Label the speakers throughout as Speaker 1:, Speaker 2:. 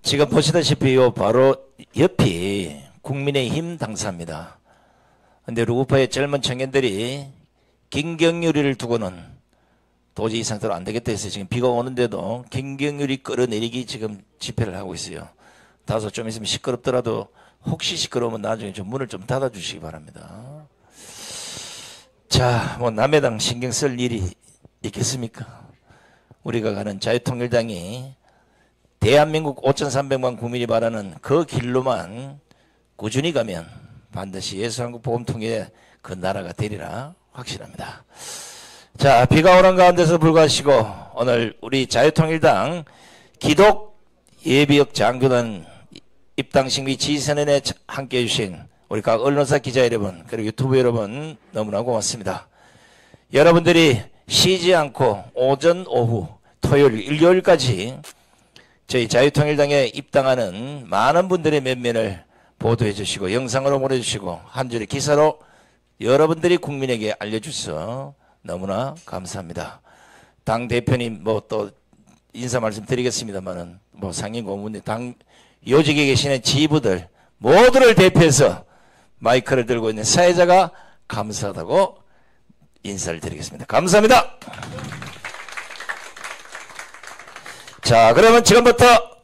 Speaker 1: 지금 보시다시피 요 바로 옆이 국민의힘 당사입니다. 근데 우파의 젊은 청년들이 김경률이를 두고는 도저히 이 상태로 안 되겠다 해서 지금 비가 오는데도 김경률이 끌어내리기 지금 집회를 하고 있어요. 다소 좀 있으면 시끄럽더라도 혹시 시끄러우면 나중에 좀 문을 좀 닫아 주시기 바랍니다. 자, 뭐 남의 당 신경 쓸 일이 있겠습니까? 우리가 가는 자유통일당이 대한민국 5,300만 국민이 바라는 그 길로만 꾸준히 가면 반드시 예수한국 복음통일의 그 나라가 되리라 확신합니다. 자, 비가 오는 가운데서 불구하시고 오늘 우리 자유통일당 기독 예비역 장교단 입당식 및 지선언에 함께해 주신 우리 각 언론사 기자 여러분 그리고 유튜브 여러분 너무나 고맙습니다. 여러분들이 쉬지 않고 오전 오후 토요일 일요일까지 저희 자유통일당에 입당하는 많은 분들의 면면을 보도해 주시고 영상으로 보내주시고 한 줄의 기사로 여러분들이 국민에게 알려주셔서 너무나 감사합니다. 당 대표님 뭐 또 인사 말씀 드리겠습니다만은 뭐 상임 고문님 당 요직에 계시는 지부들 모두를 대표해서 마이크를 들고 있는 사회자가 감사하다고 인사를 드리겠습니다. 감사합니다. 자, 그러면 지금부터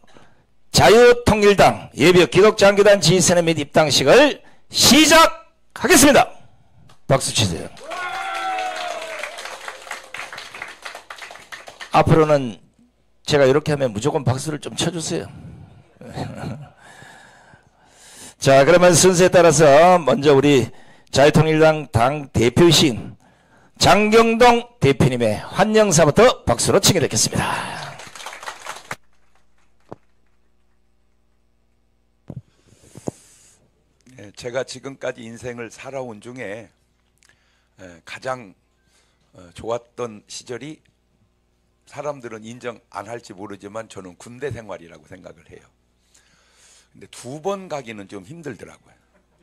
Speaker 1: 자유통일당 예비역 기독장교단 지휘선언 및 입당식을 시작하겠습니다. 박수 치세요. 앞으로는 제가 이렇게 하면 무조건 박수를 좀 쳐주세요. 자, 그러면 순서에 따라서 먼저 우리 자유통일당 당 대표이신 장경동 대표님의 환영사부터 박수로 청해듣겠습니다.
Speaker 2: 제가 지금까지 인생을 살아온 중에 가장 좋았던 시절이 사람들은 인정 안 할지 모르지만 저는 군대 생활이라고 생각을 해요. 근데 2번 가기는 좀 힘들더라고요.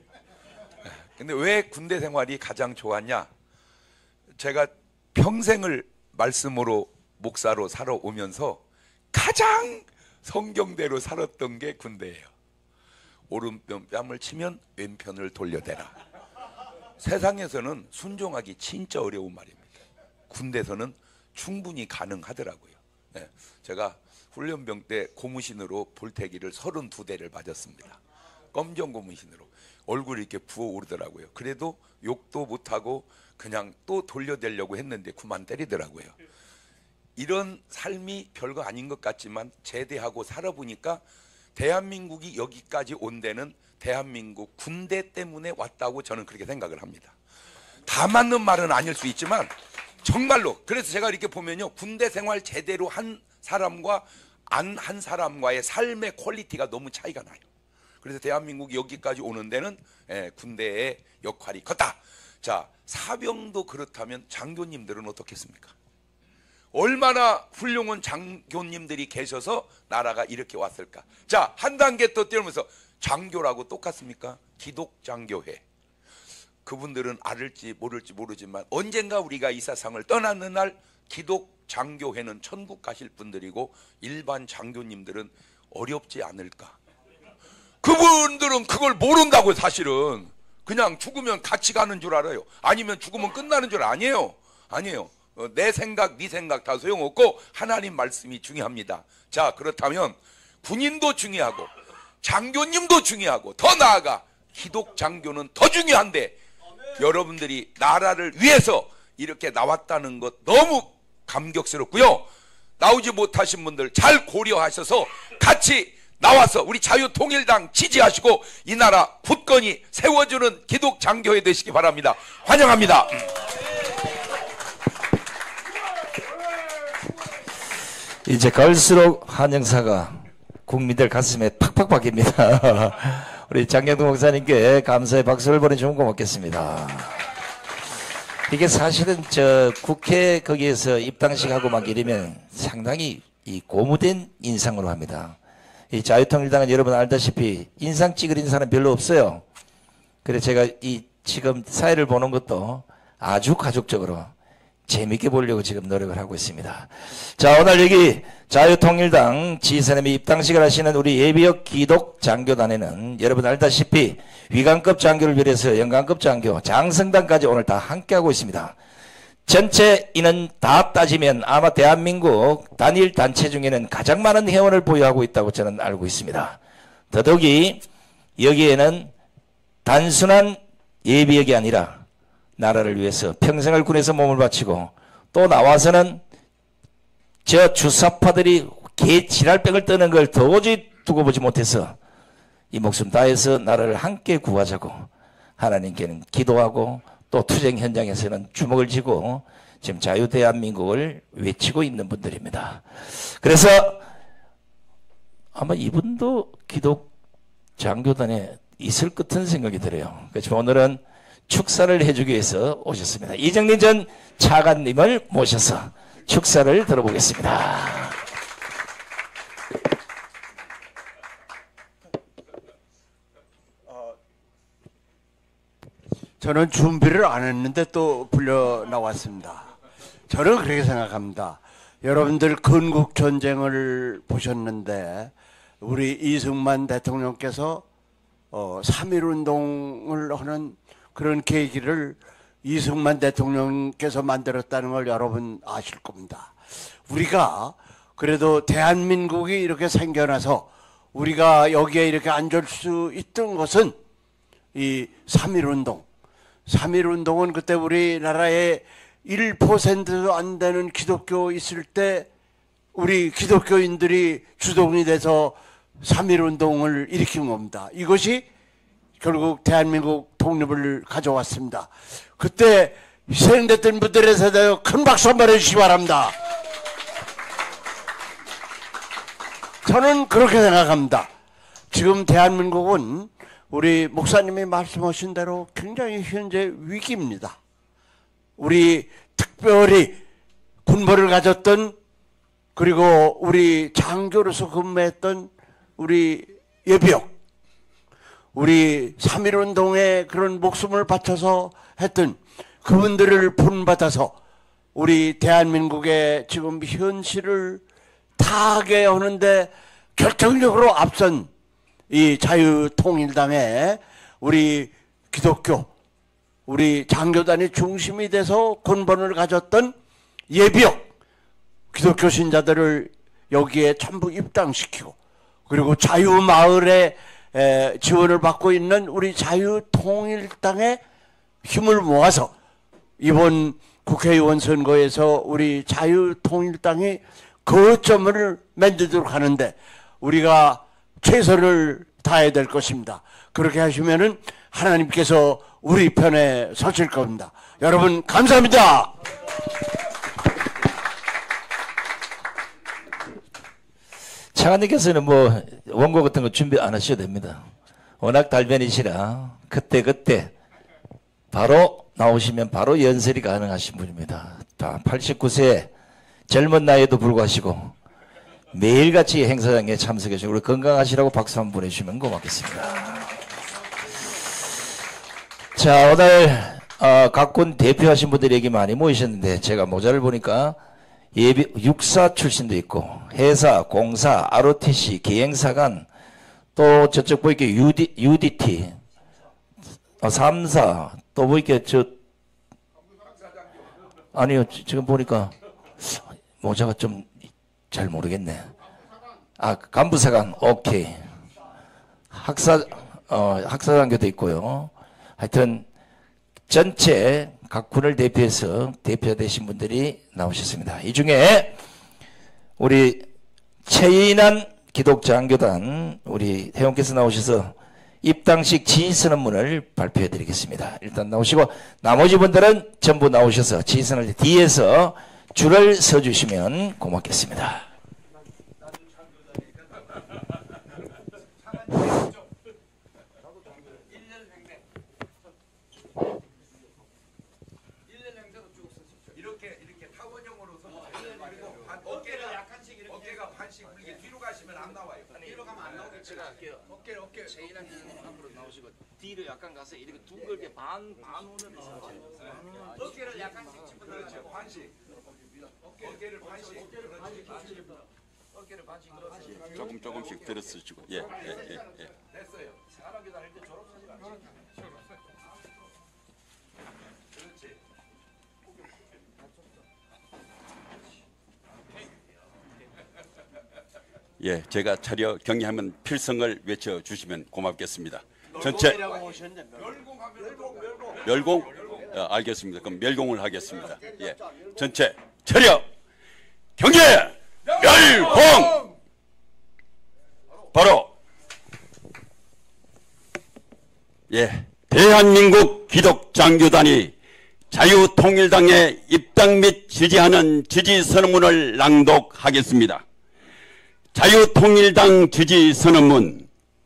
Speaker 2: 근데 왜 군대 생활이 가장 좋았냐? 제가 평생을 말씀으로 목사로 살아오면서 가장 성경대로 살았던 게 군대예요. 오른편 뺨을 치면 왼편을 돌려대라. 세상에서는 순종하기 진짜 어려운 말입니다. 군대에서는 충분히 가능하더라고요. 제가 훈련병 때 고무신으로 볼태기를 32대를 맞았습니다. 검정 고무신으로. 얼굴이 이렇게 부어오르더라고요. 그래도 욕도 못하고 그냥 또 돌려대려고 했는데 그만 때리더라고요. 이런 삶이 별거 아닌 것 같지만 제대하고 살아보니까 대한민국이 여기까지 온 데는 대한민국 군대 때문에 왔다고 저는 그렇게 생각을 합니다. 다 맞는 말은 아닐 수 있지만 정말로 그래서 제가 이렇게 보면요, 군대 생활 제대로 한 사람과 안 한 사람과의 삶의 퀄리티가 너무 차이가 나요. 그래서 대한민국이 여기까지 오는 데는 군대의 역할이 컸다. 자, 사병도 그렇다면 장교님들은 어떻겠습니까? 얼마나 훌륭한 장교님들이 계셔서 나라가 이렇게 왔을까? 자, 한 단계 또 뛰어오면서 장교라고 똑같습니까? 기독장교회. 그분들은 알을지 모를지 모르지만 언젠가 우리가 이 세상을 떠나는 날 기독장교회는 천국 가실 분들이고 일반 장교님들은 어렵지 않을까? 그분들은 그걸 모른다고. 사실은 그냥 죽으면 같이 가는 줄 알아요. 아니면 죽으면 끝나는 줄 아니에요. 아니에요. 내 생각, 네 생각 다 소용없고 하나님 말씀이 중요합니다. 자, 그렇다면 군인도 중요하고 장교님도 중요하고 더 나아가 기독장교는 더 중요한데 여러분들이 나라를 위해서 이렇게 나왔다는 것 너무 감격스럽고요. 나오지 못하신 분들 잘 고려하셔서 같이 나와서 우리 자유통일당 지지하시고 이 나라 굳건히 세워주는 기독장교회 되시기 바랍니다. 환영합니다.
Speaker 1: 이제 갈수록 환영사가 국민들 가슴에 팍팍 박힙니다. 우리 장경동 목사님께 감사의 박수를 보내주면 고맙겠습니다. 이게 사실은 저 국회 거기에서 입당식 하고 막 이러면 상당히 이 고무된 인상으로 합니다. 이 자유통일당은 여러분 알다시피 인상 찌그린 사람 별로 없어요. 그래서 제가 이 지금 사회를 보는 것도 아주 가족적으로 재밌게 보려고 지금 노력을 하고 있습니다. 자, 오늘 여기 자유통일당 지선님이 입당식을 하시는 우리 예비역 기독 장교단에는 여러분 알다시피 위관급 장교를 비롯해서 연관급 장교, 장성단까지 오늘 다 함께하고 있습니다. 전체 인원 다 따지면 아마 대한민국 단일 단체 중에는 가장 많은 회원을 보유하고 있다고 저는 알고 있습니다. 더더욱이 여기에는 단순한 예비역이 아니라 나라를 위해서 평생을 군에서 몸을 바치고 또 나와서는 저 주사파들이 개 지랄병을 떠는 걸 도저히 두고 보지 못해서 이 목숨 다해서 나라를 함께 구하자고 하나님께는 기도하고 또 투쟁 현장에서는 주먹을 쥐고 지금 자유대한민국을 외치고 있는 분들입니다. 그래서 아마 이분도 기독 장교단에 있을 것 같은 생각이 들어요. 그래서 오늘은 축사를 해주기 위해서 오셨습니다. 이정린 전 차관님을 모셔서 축사를 들어보겠습니다.
Speaker 3: 저는 준비를 안 했는데 또 불려 나왔습니다. 저는 그렇게 생각합니다. 여러분들 건국전쟁을 보셨는데 우리 이승만 대통령께서 3.1운동을 하는 그런 계기를 이승만 대통령께서 만들었다는 걸 여러분 아실 겁니다. 우리가 그래도 대한민국이 이렇게 생겨나서 우리가 여기에 이렇게 앉을 수 있던 것은 이 3.1운동. 3.1운동은 그때 우리나라에 1%도 안 되는 기독교 있을 때 우리 기독교인들이 주동이 돼서 3.1운동을 일으킨 겁니다. 이것이 결국 대한민국 독립을 가져왔습니다. 그때 희생됐던 분들에 대해서 큰 박수 한번 해주시기 바랍니다. 저는 그렇게 생각합니다. 지금 대한민국은 우리 목사님이 말씀하신 대로 굉장히 현재 위기입니다. 우리 특별히 군벌을 가졌던 그리고 우리 장교로서 근무했던 우리 예비역, 우리 3.1운동에 그런 목숨을 바쳐서 했던 그분들을 본받아서 우리 대한민국의 지금 현실을 타하게 하는데 결정적으로 앞선 이 자유통일당의 우리 기독교, 우리 장교단이 중심이 돼서 군번을 가졌던 예비역 기독교 신자들을 여기에 전부 입당시키고 그리고 자유마을에 지원을 받고 있는 우리 자유통일당의 힘을 모아서 이번 국회의원 선거에서 우리 자유통일당이 거점을 만들도록 하는데 우리가 최선을 다해야 될 것입니다. 그렇게 하시면은 하나님께서 우리 편에 서실 겁니다. 여러분 감사합니다.
Speaker 1: 차관님께서는 뭐 원고 같은 거 준비 안 하셔도 됩니다. 워낙 달변이시라 그때 바로 나오시면 바로 연설이 가능하신 분입니다. 다 89세 젊은 나이에도 불구하시고 매일같이 행사장에 참석해 주시고 우리 건강하시라고 박수 한번 보내주시면 고맙겠습니다. 자, 오늘 각 군 대표하신 분들이 여기 많이 모이셨는데 제가 모자를 보니까 육사 출신도 있고 회사, 공사, ROTC, 기행사관 또 저쪽 보이게 UDT 3사 또 보이게 아니요 지금 보니까 모자가 좀 잘 모르겠네. 간부사관 오케이. 학사장교도 있고요. 하여튼 전체 각 군을 대표해서 대표되신 분들이 나오셨습니다. 이 중에 우리 최인한 기독장교단 우리 회원께서 나오셔서 입당식 지휘선언문을 발표해 드리겠습니다. 일단 나오시고 나머지 분들은 전부 나오셔서 지휘선을 뒤에서 줄을 서주시면 고맙겠습니다.
Speaker 2: 이렇게 타원형으로 어깨가 반씩 이렇게 뒤로 가시면 안 나와요. 뒤로 가면 안 나오겠지.
Speaker 1: 최인환 기자님 앞으로 나오시고 뒤로 약간 가서 이렇게 둥글게 반 오면서 어깨를 약간씩 집어넣어요.
Speaker 2: 반씩. 어깨를 반씩.
Speaker 1: 어깨를 반씩 늘어서
Speaker 4: 조금씩 들어쓰시고. 예.
Speaker 2: 됐어요.
Speaker 1: 사람이 다닐 때 졸업사진 안 찍냐?
Speaker 2: 그렇지.
Speaker 4: 예, 제가 차려 경례하면 필성을 외쳐 주시면 고맙겠습니다. 전체 멸공. 알겠습니다. 그럼 멸공을 하겠습니다. 예, 전체 차려 경례 멸공. 바로 예, 대한민국 기독장교단이 자유통일당에 입당 및 지지하는 지지선언문을 낭독하겠습니다. 자유통일당 지지선언문.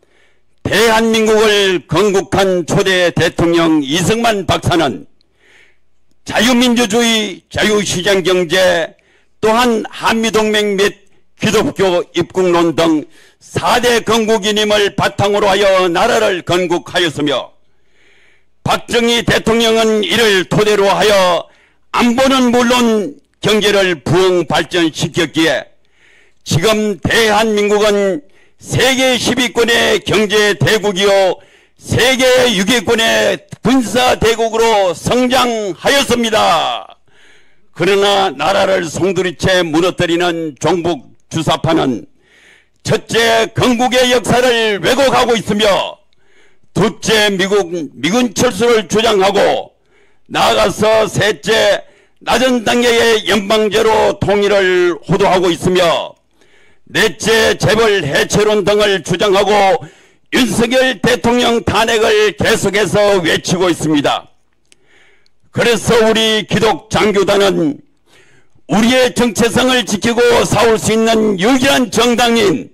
Speaker 4: 대한민국을 건국한 초대 대통령 이승만 박사는 자유민주주의, 자유시장경제, 또한 한미동맹 및 기독교 입국론 등 4대 건국이님을 바탕으로 하여 나라를 건국하였으며, 박정희 대통령은 이를 토대로 하여 안보는 물론 경제를 부흥 발전시켰기에 지금 대한민국은 세계 10위권의 경제 대국이요 세계 6위권의 군사 대국으로 성장하였습니다. 그러나 나라를 송두리째 무너뜨리는 종북 주사파는 첫째 건국의 역사를 왜곡하고 있으며, 둘째 미군 철수를 주장하고, 나아가서 셋째 낮은 단계의 연방제로 통일을 호도하고 있으며, 넷째 재벌 해체론 등을 주장하고 윤석열 대통령 탄핵을 계속해서 외치고 있습니다. 그래서 우리 기독장교단은 우리의 정체성을 지키고 싸울 수 있는 유일한 정당인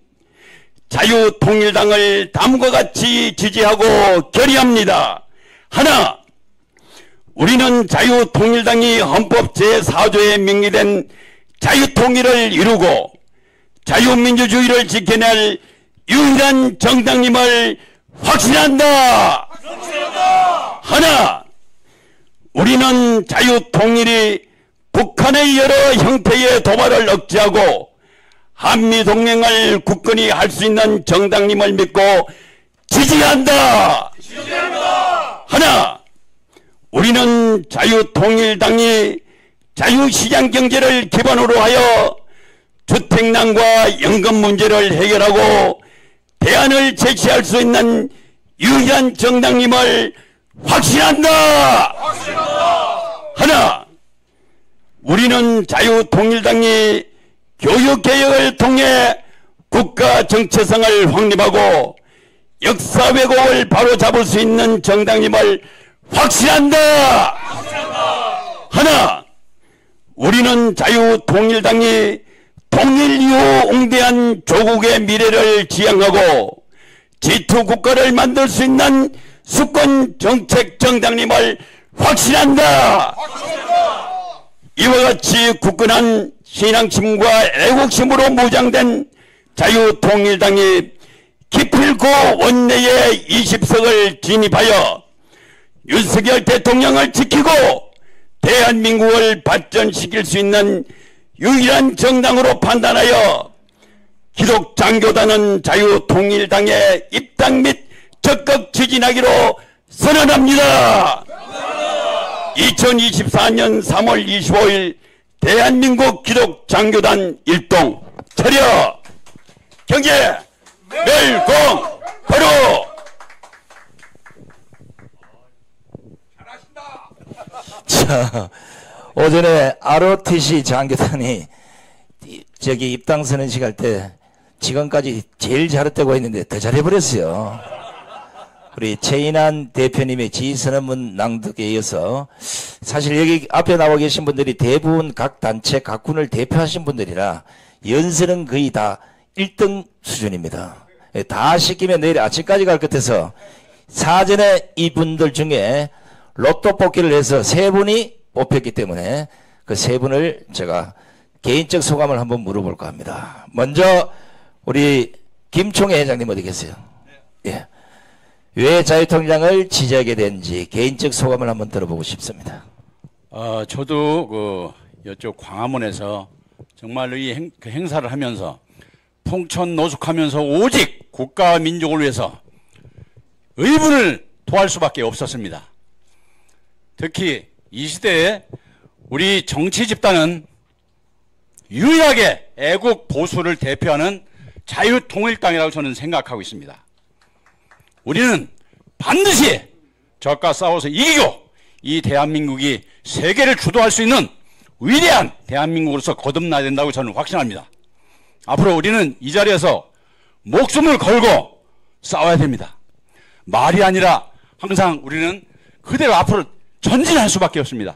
Speaker 4: 자유통일당을 다음과 같이 지지하고 결의합니다. 하나, 우리는 자유통일당이 헌법 제4조에 명기된 자유통일을 이루고 자유민주주의를 지켜낼 유일한 정당임을 확신한다. 하나, 우리는 자유통일이 북한의 여러 형태의 도발을 억제하고 한미동맹을 굳건히 할 수 있는 정당임을 믿고 지지한다. 하나, 우리는 자유통일당이 자유시장경제를 기반으로 하여 주택난과 연금 문제를 해결하고 대안을 제시할 수 있는 유일한 정당임을 확신한다. 하나, 우리는 자유통일당이 교육개혁을 통해 국가 정체성을 확립하고 역사 왜곡을 바로잡을 수 있는 정당임을 확신한다. 하나, 우리는 자유통일당이 통일 이후 웅대한 조국의 미래를 지향하고 G2 국가를 만들 수 있는 수권 정책 정당임을 확신한다. 이와 같이 굳건한 신앙심과 애국심으로 무장된 자유통일당이 기필코 원내에 20석을 진입하여 윤석열 대통령을 지키고 대한민국을 발전시킬 수 있는 유일한 정당으로 판단하여 기독장교단은 자유통일당에 입당 및 적극 지지하기로 선언합니다. 2024년 3월 25일 대한민국 기독장교단 일동 차려 경제 멸공 바로.
Speaker 1: 자, 오전에 ROTC 장교단이 저기 입당 선언식 할 때 지금까지 제일 잘했다고 했는데 더 잘해버렸어요. 우리 최인환 대표님의 지휘선언문 낭독에 이어서 사실 여기 앞에 나와 계신 분들이 대부분 각 단체 각군을 대표하신 분들이라 연설은 거의 다 1등 수준입니다. 다 시키면 내일 아침까지 갈 것 같아서 사전에 이분들 중에 로또 뽑기를 해서 3분이 뽑혔기 때문에 그 3분을 제가 개인적 소감을 한번 물어볼까 합니다. 먼저 우리 김총회 회장님 어디 계세요? 예. 왜 자유통일당을 지지하게 된지 개인적 소감을 한번 들어보고 싶습니다.
Speaker 5: 저도 이쪽 광화문에서 정말 이 행사를 하면서 풍천노숙하면서 오직 국가와 민족을 위해서 의분을 토할 수밖에 없었습니다. 특히 이 시대에 우리 정치 집단은 유일하게 애국 보수를 대표하는 자유통일당이라고 저는 생각하고 있습니다. 우리는 반드시 적과 싸워서 이기고 이 대한민국이 세계를 주도할 수 있는 위대한 대한민국으로서 거듭나야 된다고 저는 확신합니다. 앞으로 우리는 이 자리에서 목숨을 걸고 싸워야 됩니다. 말이 아니라 항상 우리는 그대로 앞으로 전진할 수밖에 없습니다.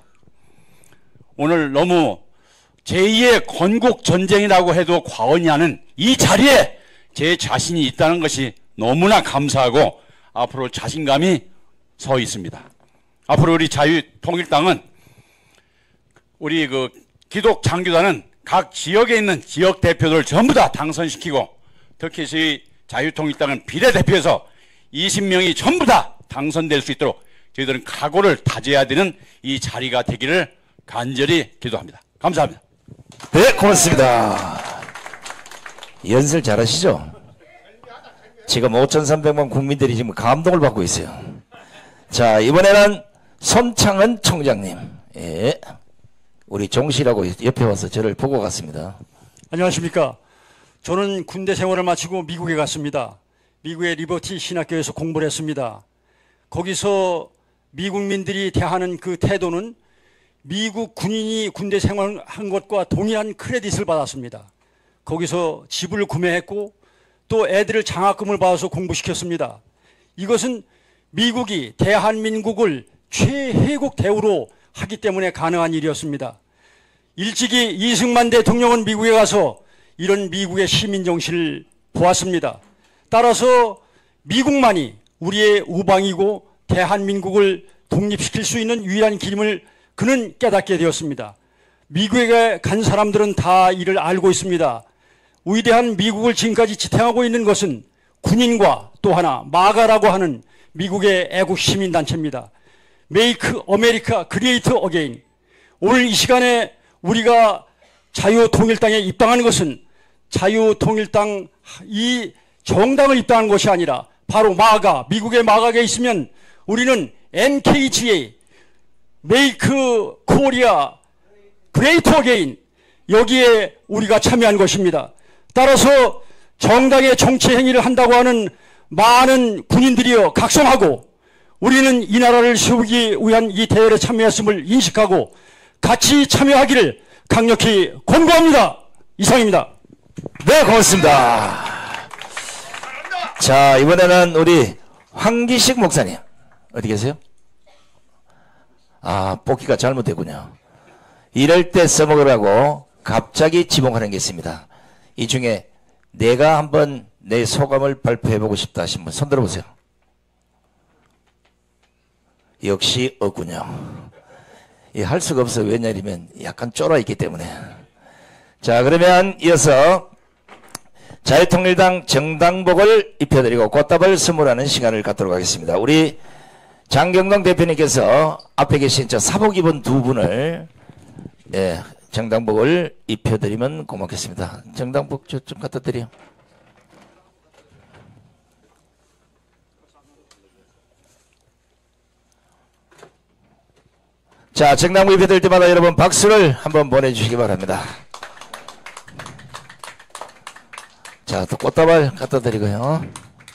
Speaker 5: 오늘 너무 제2의 건국전쟁이라고 해도 과언이 아닌 이 자리에 제 자신이 있다는 것이 너무나 감사하고 앞으로 자신감이 서 있습니다. 앞으로 우리 자유통일당은 우리 기독 장교단은 각 지역에 있는 지역 대표들 전부 다 당선시키고 특히 저희 자유통일당은 비례대표에서 20명이 전부 다 당선될 수 있도록 저희들은 각오를 다져야 되는 이 자리가 되기를 간절히 기도합니다. 감사합니다.
Speaker 1: 네, 고맙습니다. 연설 잘하시죠? 지금 5,300만 국민들이 지금 감동을 받고 있어요. 자, 이번에는 손창은 총장님. 예. 우리 종씨라고 옆에 와서 저를 보고 갔습니다.
Speaker 6: 안녕하십니까. 저는 군대 생활을 마치고 미국에 갔습니다. 미국의 리버티 신학교에서 공부를 했습니다. 거기서 미국민들이 대하는 그 태도는 미국 군인이 군대 생활한 것과 동일한 크레딧을 받았습니다. 거기서 집을 구매했고 또 애들을 장학금을 받아서 공부시켰습니다. 이것은 미국이 대한민국을 최혜국 대우로 하기 때문에 가능한 일이었습니다. 일찍이 이승만 대통령은 미국에 가서 이런 미국의 시민정신을 보았습니다. 따라서 미국만이 우리의 우방이고 대한민국을 독립시킬 수 있는 유일한 길임을 그는 깨닫게 되었습니다. 미국에 간 사람들은 다 이를 알고 있습니다. 위대한 미국을 지금까지 지탱하고 있는 것은 군인과 또 하나 마가라고 하는 미국의 애국 시민단체입니다. Make America Great Again. 오늘 이 시간에 우리가 자유통일당에 입당하는 것은 자유통일당 이 정당을 입당한 것이 아니라 바로 마가, 미국의 마가에 있으면 우리는 NKGA, Make Korea Great Again 여기에 우리가 참여한 것입니다. 따라서 정당의 정치 행위를 한다고 하는 많은 군인들이여 각성하고 우리는 이 나라를 세우기 위한 이 대회에 참여했음을 인식하고 같이 참여하기를 강력히 권고합니다. 이상입니다.
Speaker 1: 네, 고맙습니다. 자, 이번에는 우리 황기식 목사님. 어디 계세요? 아, 뽑기가 잘못됐군요. 이럴 때 써먹으라고 갑자기 지목하는 게 있습니다. 이 중에 내가 한번 내 소감을 발표해보고 싶다 하신 분 손 들어보세요. 역시 없군요. 할 수가 없어요. 왜냐하면 약간 쫄아있기 때문에. 자, 그러면 이어서 자유통일당 정당복을 입혀드리고 꽃다발 선물하는 시간을 갖도록 하겠습니다. 우리 장경동 대표님께서 앞에 계신 저 사복 입은 두 분을 정당복을 입혀드리면 고맙겠습니다. 정당복 좀 갖다 드려요. 자, 정당복 입혀드릴 때마다 여러분 박수를 한번 보내주시기 바랍니다. 자, 또 꽃다발 갖다 드리고요.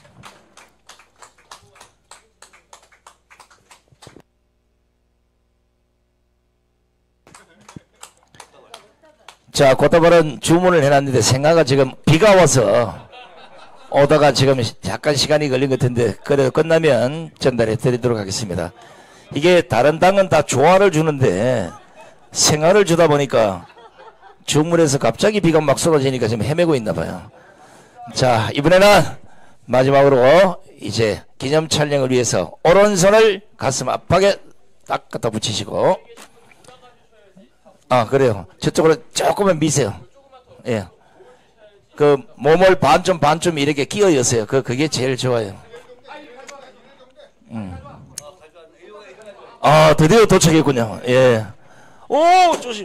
Speaker 1: 자, 꽃다발은 주문을 해놨는데 생각가 지금 비가 와서 오다가 지금 약간 시간이 걸린 것 같은데 그래도 끝나면 전달해 드리도록 하겠습니다. 이게 다른 당은 다 조화를 주는데 생화를 주다 보니까 주문해서 갑자기 비가 막 쏟아지니까 지금 헤매고 있나 봐요. 자, 이번에는 마지막으로 이제 기념 촬영을 위해서 오른손을 가슴 압박에 딱 갖다 붙이시고, 아, 그래요. 저쪽으로 조금만 미세요. 예. 그 몸을 반쯤 이렇게 끼어 여세요. 그게 제일 좋아요. 아, 드디어 도착했군요. 예. 오, 조심.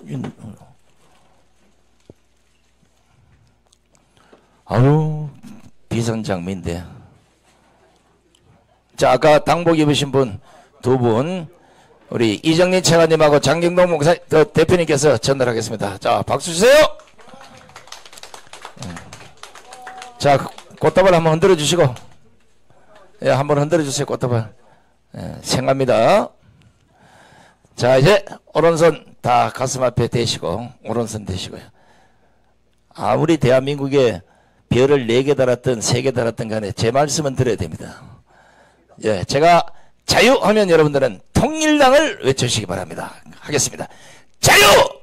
Speaker 1: 아유, 비선장미인데. 자, 아까 당복 입으신 분 두 분, 우리 이정린 차관님하고 장경동 목사 대표님께서 전달하겠습니다. 자, 박수 주세요. 자, 꽃다발 한번 흔들어 주시고, 예, 한번 흔들어 주세요. 꽃다발. 예, 생합니다. 자, 이제 오른손 다 가슴 앞에 대시고, 오른손 대시고요. 아무리 대한민국에 별을 4개 달았든 3개 달았든 간에 제 말씀은 들어야 됩니다. 예, 제가 자유하면 여러분들은 통일당을 외쳐주시기 바랍니다. 하겠습니다. 자유!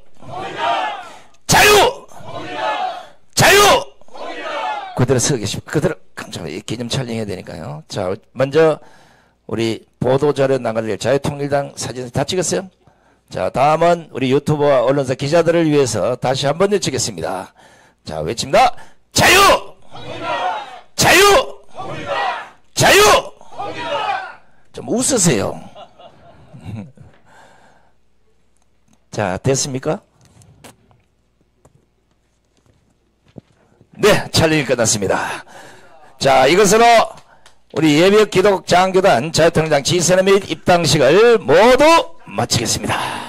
Speaker 1: 자유! 자유! 그대로 서 계십니다. 그대로 잠깐만 기념 촬영해야 되니까요. 자, 먼저 우리 보도자료 나갈 자유통일당 사진 다 찍었어요? 자, 다음은 우리 유튜버와 언론사 기자들을 위해서 다시 한번 외치겠습니다. 자, 외칩니다. 자유! 자유! 자유! 좀 웃으세요. 자, 됐습니까? 네, 촬영이 끝났습니다. 자, 이것으로 우리 예비역 기독 장교단 자유통일당 지선의 및 입당식을 모두 마치겠습니다.